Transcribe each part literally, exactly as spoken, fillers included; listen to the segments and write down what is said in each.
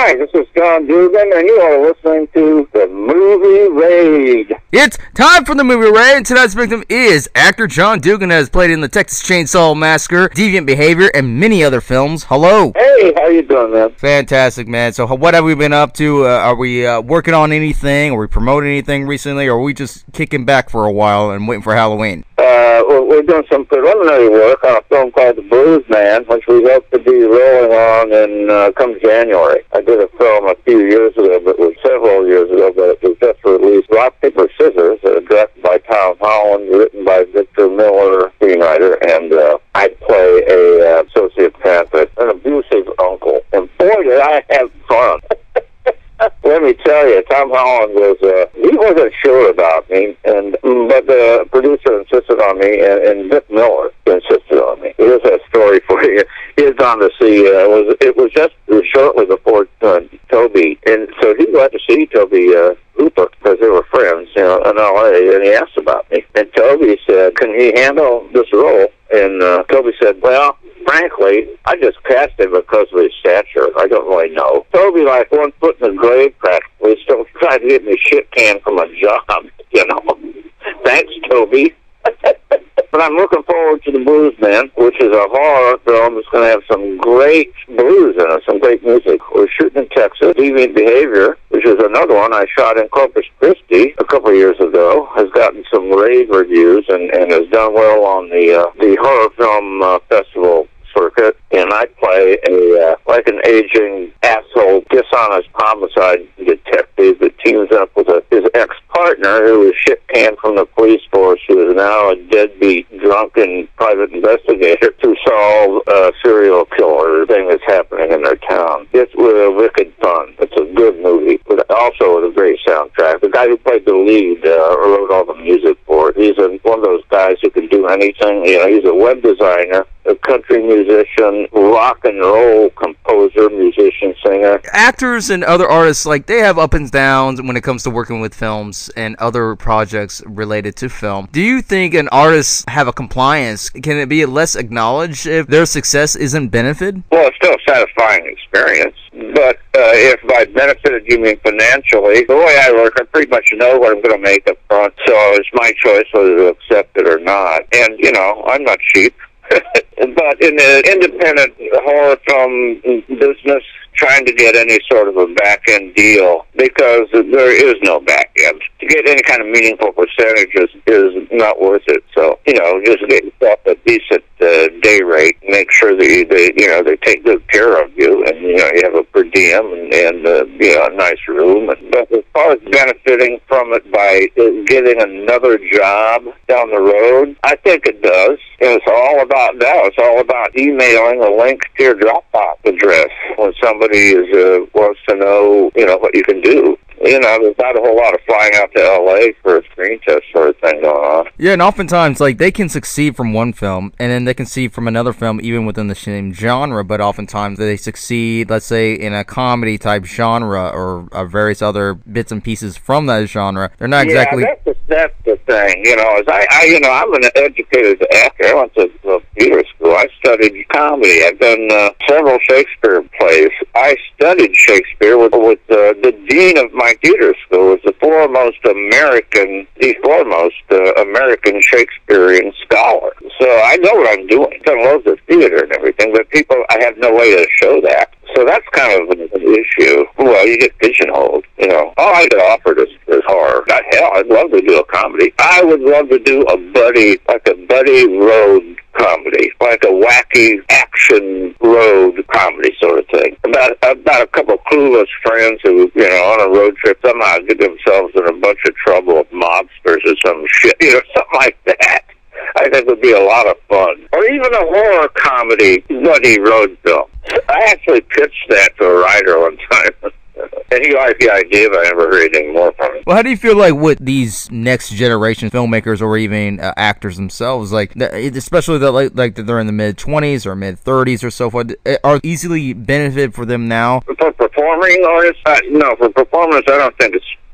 Hi, this is John Dugan, and you are listening to The Movie Raid. It's time for The Movie Raid, and tonight's victim is actor John Dugan, who has played in the Texas Chainsaw Massacre, Deviant Behavior, and many other films. Hello. Hey, how you doing, man? Fantastic, man. So what have we been up to? Uh, are we uh, working on anything? Are we promoting anything recently? Or are we just kicking back for a while and waiting for Halloween? Uh, we're, we're doing some preliminary work on a film called The Blues Man, which we hope to be rolling on in uh, come January. I did a film a few years ago, but it was several years ago, but it was just released. Rock, Paper, Scissors, uh, directed by Tom Holland, written by Victor Miller, screenwriter, and uh, I play a uh, sociopathic, an abusive uncle. And boy, did I have fun. Let me tell you, Tom Holland was, uh, he wasn't sure about me, and but the producer insisted on me, and, and Vic Miller insisted on me. Here's a story for you. He had gone to see, uh, it was it was just shortly before uh, Toby, and so he went to see Toby uh, Hooper, because they were friends, you know, in L A, and he asked about me. And Toby said, can he handle this role? And uh, Toby said, well, frankly, I just cast him because of his stature. I don't really know. Toby, like one foot in the grave, practically, still trying to get me shit canned from a job, you know. Thanks, Toby. But I'm looking forward to The Blues Man, which is a horror film that's going to have some great blues in it, some great music. We're shooting in Texas. Deviant Behavior, which is another one I shot in Corpus Christi a couple of years ago, has gotten some rave reviews and, and has done well on the uh, the horror film uh, festival circuit. And I play a uh, like an aging asshole, dishonest homicide detective that teams up with a, his ex-partner who was shit-canned from the police force, who is now a deadbeat, drunken private investigator to solve a serial killer thing that's happening in their town. It's with a wicked fun. It's a good movie, but also with a great soundtrack. The guy who played the lead uh, wrote all the music for it. He's a, one of those guys who can do anything. You know, he's a web designer, a country musician, rock and roll composer, musician, singer. Actors and other artists, like, they have up and downs when it comes to working with films and other projects related to film. Do you think an artist have a compliance? Can it be less acknowledged if their success isn't benefited? Well, it's still a satisfying experience. But uh, if by benefited you mean financially, the way I work, I pretty much know what I'm going to make up front, so it's my choice whether to accept it or not. And, you know, I'm not cheap. But in the independent horror film business, trying to get any sort of a back-end deal, because there is no back-end. To get any kind of meaningful percentage is, is not worth it. So, you know, just get yourself a decent uh, day rate, make sure that you, they, you know, they take good care of you, and, you know, you have a per diem and, and uh, you know, a nice room. But as far as benefiting from it by getting another job down the road, I think it does. And it's all about now. It's all about emailing a link to your Dropbox address when somebody is uh, wants to know, you know, what you can do. You know, there's not a whole lot of flying out to L A for a screen test sort of thing going on. Yeah, and oftentimes, like, they can succeed from one film, and then they can succeed from another film, even within the same genre, but oftentimes they succeed, let's say, in a comedy-type genre or uh, various other bits and pieces from that genre. They're not exactly... Yeah, that's the, that's the thing, you know, is I, I, you know, I'm an educated actor. I went to uh, theater school. I studied comedy. I've done uh, several Shakespeare plays. I studied Shakespeare with, with uh, the dean of my theater school, was the foremost American, the foremost uh, American Shakespearean scholar. So I know what I'm doing. I love the theater and everything, but people, I have no way to show that. So that's kind of an, an issue. Well, you get pigeonholed, you know. All I get offered is, is horror. God, hell, I'd love to do a comedy. I would love to do a buddy, like a buddy road comedy, like a wacky action road comedy sort of thing. About about a couple of clueless friends who, you know, on a road trip somehow get themselves in a bunch of trouble with mobsters or some shit, you know, something like that. I think would be a lot of fun. Or even a horror comedy buddy road film. I actually pitched that to a writer one time. And he liked the idea, but I never heard anything more from him. Well, how do you feel like with these next generation filmmakers or even uh, actors themselves, like especially the, like, like they're in the mid twenties or mid thirties or so forth, are easily benefit for them now? For performing artists, uh, no. For performers, I don't think it's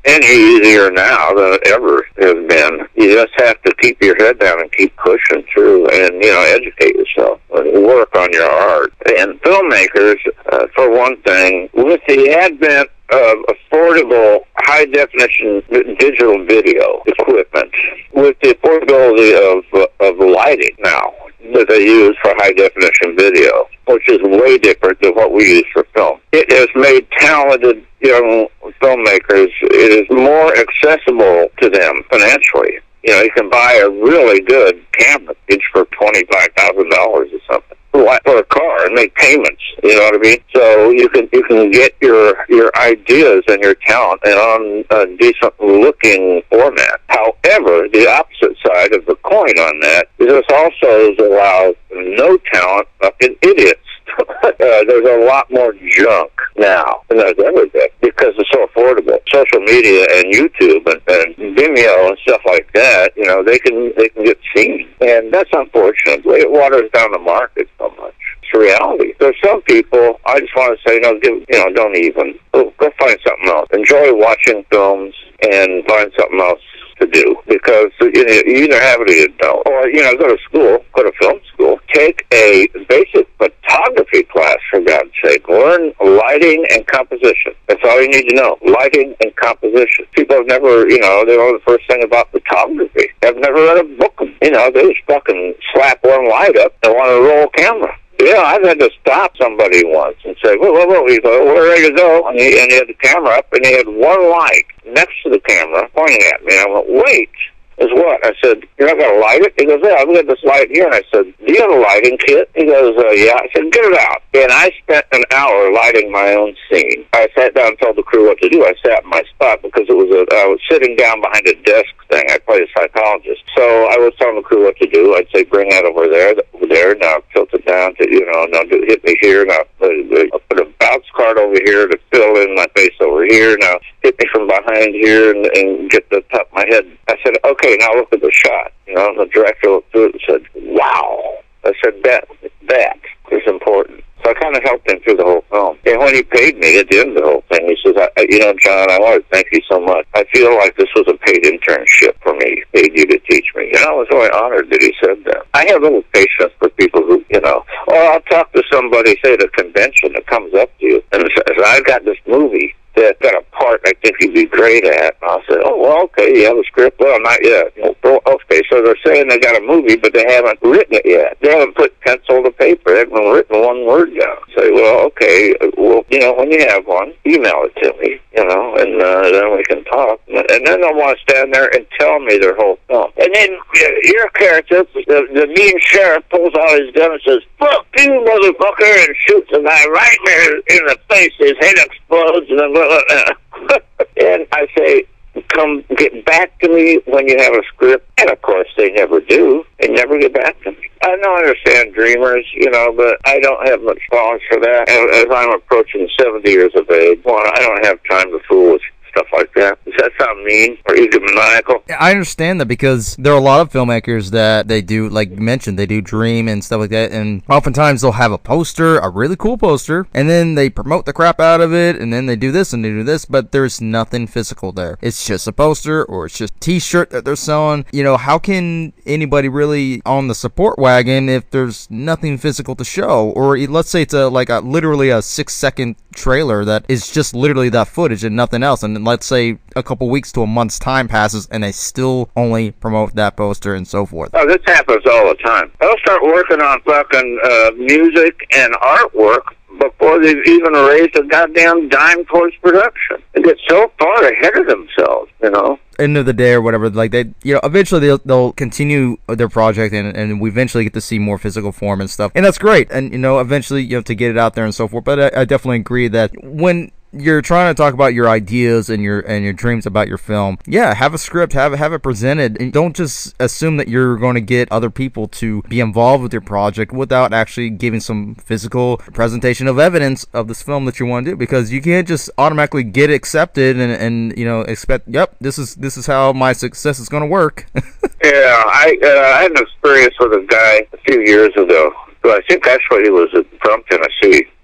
any easier now than it ever has been. You just have to keep your head down and keep pushing through and, you know, educate yourself and work on your art. And filmmakers, uh, for one thing, with the advent of affordable high-definition digital video equipment, with the affordability of, uh, of lighting now that they use for high-definition video, which is way different than what we use for film. It has made talented young filmmakers, it is more accessible to them financially. You know, you can buy a really good camera each for twenty-five thousand dollars or something for a car and make payments, you know what I mean? So you can you can get your your ideas and your talent and on a decent looking format. However, the opposite side of the coin on that is this also allows no talent fucking idiots. uh, there's a lot more junk now than there's ever been because it's so affordable. Social media and YouTube and, and Vimeo and stuff like that, you know, they can they can get seen, and that's unfortunate. It waters down the market so much. It's reality. There's some people I just want to say, no, give, you know, don't even go, go find something else. Enjoy watching films and find something else to do, because you, know, you either have it or you don't. Or, you know, go to school, go to film school, take a basic photography class, for God's sake. Learn lighting and composition. That's all you need to know, lighting and composition. People have never, you know, they know the first thing about photography. They've never read a book. You know, they just fucking slap one light up and want to roll a camera. Yeah, I've had to stop somebody once and say, whoa, whoa, whoa, he's like, we're ready to go. And he, and he had the camera up, and he had one light next to the camera pointing at me. And I went, wait, is what? I said, you're not going to light it? He goes, yeah, I've got this light here. And I said, do you have a lighting kit? He goes, uh, yeah. I said, get it out. And I spent an hour lighting my own scene. I sat down and told the crew what to do. I sat in my spot because it was a, I was sitting down behind a desk thing. I played a psychologist. So I was telling the crew what to do. I'd say, bring that over there, over there. Now tilt it down to, you know, now do, hit me here. Now I'll put a bounce card over here to fill in my face over here. Now hit me from behind here and, and get the top of my head. I said, okay, now look at the shot. You know, the director looked through it and said, wow. I said, that, that is important. So I kind of helped him through the whole film. And when he paid me at the end of the whole thing, he says, I, you know, John, I want to thank you so much. I feel like this was a paid internship for me, paid you to teach me. And I was really honored that he said that. I have little patience for people who, you know, or I'll talk to somebody, say at a convention that comes up to you and says, I've got this movie that got a part I think you'd be great at. And I'll say, oh, well, okay, you have a script? Well, not yet. You know, well, okay, so they're saying they got a movie, but they haven't written it yet. They haven't put pencil to paper. They haven't written one word down. Say, well, okay, well, you know, when you have one, email it to me, you know, and uh, then we can talk. And then they'll want to stand there and tell me their whole film. And then uh, your character, the, the mean sheriff, pulls out his gun and says, fuck you, motherfucker, and shoots a guy right there in the face. His head explodes, and then blah, blah, blah. And I say, come get back to me when you have a script. And of course they never do. They never get back to me. I don't understand dreamers, you know, but I don't have much tolerance for that. As, as I'm approaching seventy years of age, well, I don't have time to fool with stuff like that. Does that sound mean or egomaniacal? I understand that, because there are a lot of filmmakers that they do, like you mentioned, they do dream and stuff like that, and oftentimes they'll have a poster, a really cool poster, and then they promote the crap out of it, and then they do this and they do this, but there's nothing physical there. It's just a poster, or it's just a t-shirt that they're selling. You know, how can anybody really on the support wagon if there's nothing physical to show? Or let's say it's a like a literally a six second trailer that is just literally that footage and nothing else, and let's say a couple weeks to a month's time passes and they still only promote that poster and so forth. Oh, this happens all the time. They'll start working on fucking uh, music and artwork before they've even raised a goddamn dime towards production. They get so far ahead of themselves, you know. End of the day or whatever, like they, you know, eventually they'll, they'll continue their project, and, and we eventually get to see more physical form and stuff, and that's great. And you know, eventually you have to get it out there and so forth. But I, I definitely agree that when you're trying to talk about your ideas and your and your dreams about your film, yeah, have a script, have have it presented, and don't just assume that you're going to get other people to be involved with your project without actually giving some physical presentation of evidence of this film that you want to do, because you can't just automatically get accepted and and you know expect, yep, this is this is how my success is going to work. Yeah, I uh, I had an experience with a guy a few years ago. Well, I think actually he was from Tennessee.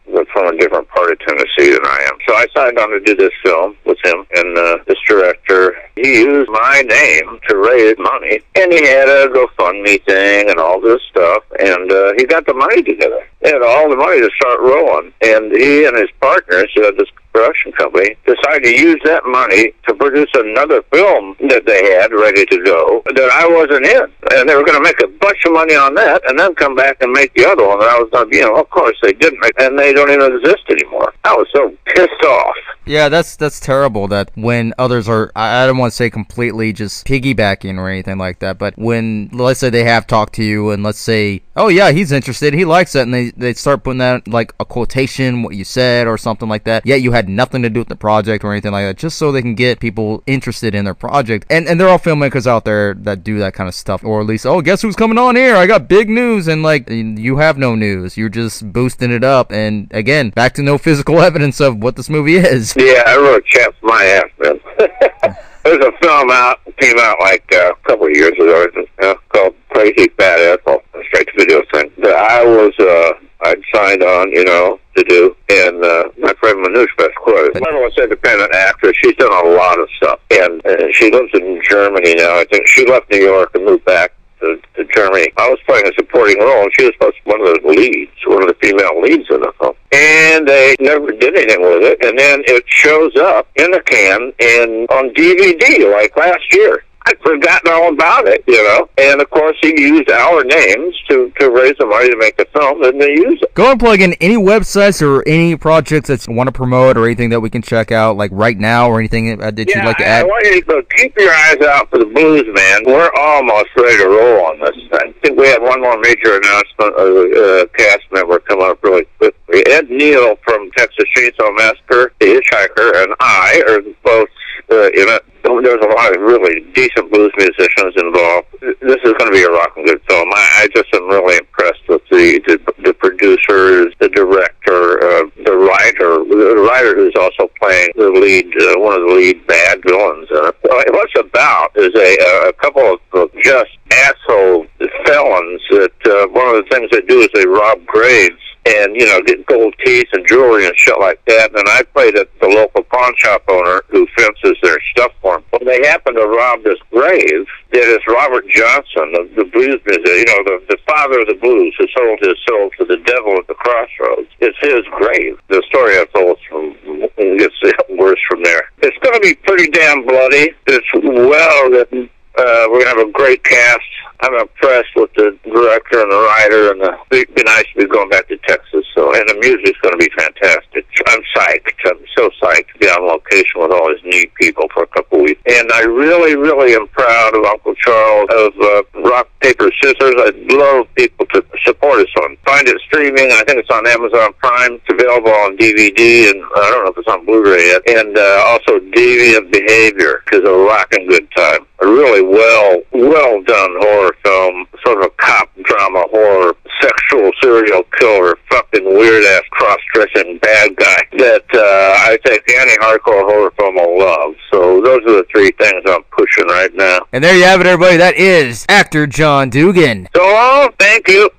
was from a different part of Tennessee than I am. So I signed on to do this film with him, and uh, this director, he used my name to raise money, and he had a GoFundMe thing and all this stuff, and uh, he got the money together. He had all the money to start rolling, and he and his partners, uh, this production company, decided to use that money to produce another film that they had ready to go that I wasn't in. And they were going to make a bunch of money on that and then come back and make the other one that I was going to be in. Of course, they didn't make, and they don't even exist anymore. I was so pissed off. Yeah, that's that's terrible that when others are, I, I don't want to say completely just piggybacking or anything like that, but when, let's say they have talked to you and let's say, oh yeah, he's interested, he likes that, and they, they start putting that, like a quotation, what you said or something like that, yet you had nothing to do with the project or anything like that, just so they can get people interested in their project. And and they're all filmmakers out there that do that kind of stuff, or at least, oh, guess who's coming on here, I got big news, and like, you have no news, you're just boosting it up, and again, back to no physical evidence of what this movie is. Yeah, I really chapped my ass, man. There's a film out, came out like uh, a couple of years ago, uh, called Crazy Fat Ethel, a straight to video thing, that I was, uh, I'd signed on, you know, to do, and uh, my friend Manoush Vasquez, marvelous independent actress, she's done a lot of stuff, and, and she lives in Germany now. I think she left New York and moved back to, to Germany. I was playing a supporting role, and she was supposed to be one of the leads, one of the female leads in the film. And they never did anything with it, and then it shows up in a can and on D V D like last year. I'd forgotten all about it, you know. And of course, he used our names to, to raise the money to make the film, and they use it. Go and plug in any websites or any projects that you want to promote or anything that we can check out, like right now, or anything that you'd yeah, like to I, add. I want you to go keep your eyes out for the Blues Man. We're almost ready to roll on this thing. I think we have one more major announcement of a uh, cast member come up really quickly. Ed Neal from Texas Chainsaw Massacre, The Hitchhiker, and I are both uh, in it. There's a lot of really decent blues musicians involved. This is going to be a rocking good film. I, I just am really impressed with the the, the producers, the director, uh, the writer, the writer who's also playing the lead, uh, one of the lead bad villains. Uh, what it's about is a, a couple of uh, just asshole felons that uh, one of the things they do is they rob graves and, you know, get gold teeth and jewelry and shit like that. And I played at the local pawn shop owner who fences their stuff for them. When they happen to rob this grave, that is Robert Johnson, the, the blues musician, you know, the, the father of the blues who sold his soul to the devil at the crossroads. It's his grave. The story I told from gets worse from there. It's going to be pretty damn bloody. It's well written. Uh, we're going to have a great cast. I'm impressed with the director and the writer, and the, it'd be nice to be going back to Texas. So, and the music's going to be fantastic. I'm psyched. I'm so psyched to be on location with all these neat people for a couple weeks. And I really, really am proud of Uncle Charles of uh, Rock, Paper, Scissors. I'd love people to support us on. Find it streaming. I think it's on Amazon Prime. It's available on D V D, and I don't know if it's on Blu-ray yet. And uh, also Deviant Behavior, because a rocking good time. A really well, well done horror film, sort of a cop drama horror, sexual serial killer, fucking weird ass cross-dressing bad guy that uh, I think any hardcore horror film will love. So those are the three things I'm pushing right now. And there you have it, everybody. That is actor John Dugan. So long. Thank you.